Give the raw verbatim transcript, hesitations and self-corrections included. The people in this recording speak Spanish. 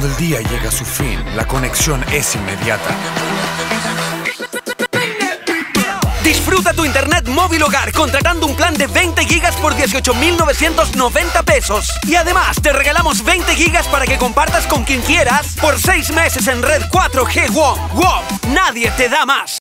Cuando el día llega a su fin, la conexión es inmediata. Disfruta tu internet móvil hogar contratando un plan de veinte gigas por dieciocho mil novecientos noventa pesos. Y además te regalamos veinte gigas para que compartas con quien quieras por seis meses en red cuatro G WOM. WOM, nadie te da más.